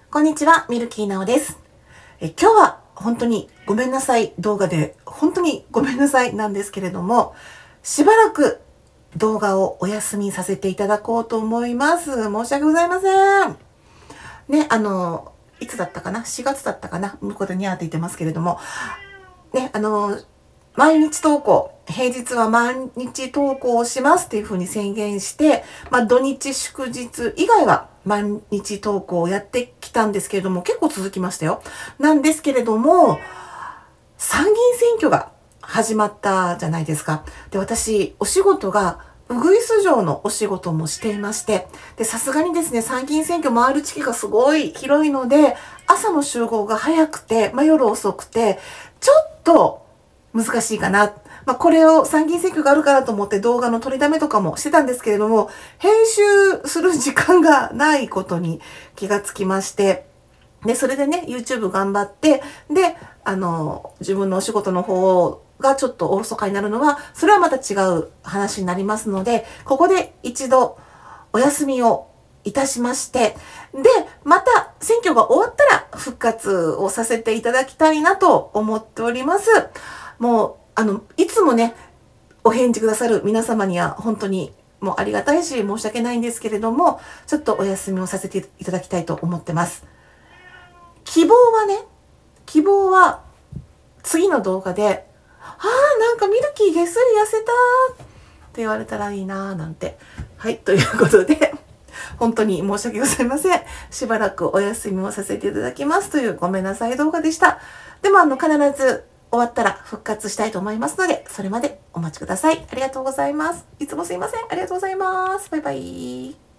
こんにちは、ミルキーなおです。今日は本当にごめんなさい動画で本当にごめんなさいなんですけれども、しばらく動画をお休みさせていただこうと思います。申し訳ございません。ね、いつだったかな ?4 月だったかな、向こうでニャーって言ってますけれども、ね、毎日投稿、平日は毎日投稿をしますっていうふうに宣言して、土日祝日以外は毎日投稿をやってきたんですけれども、結構続きましたよ。なんですけれども、参議院選挙が始まったじゃないですか。で、私、お仕事が、ウグイス嬢のお仕事もしていまして、で、さすがにですね、参議院選挙回る地域がすごい広いので、朝の集合が早くて、夜遅くて、ちょっと難しいかな。これを参議院選挙があるからと思って動画の取りだめとかもしてたんですけれども、編集する時間がないことに気がつきまして、で、それでね、YouTube 頑張って、で、自分のお仕事の方がちょっとおろそかになるのは、それはまた違う話になりますので、ここで一度お休みをいたしまして、で、また選挙が終わったら復活をさせていただきたいなと思っております。もう、いつもね、お返事くださる皆様には本当にもうありがたいし申し訳ないんですけれども、ちょっとお休みをさせていただきたいと思ってます。希望は次の動画で、なんかミルキーげっすり痩せたって言われたらいいなぁなんて。はい、ということで、本当に申し訳ございません。しばらくお休みをさせていただきますというごめんなさい動画でした。でも必ず終わったら復活したいと思いますので、それまでお待ちください。ありがとうございます。いつもすいません。ありがとうございます。バイバイ。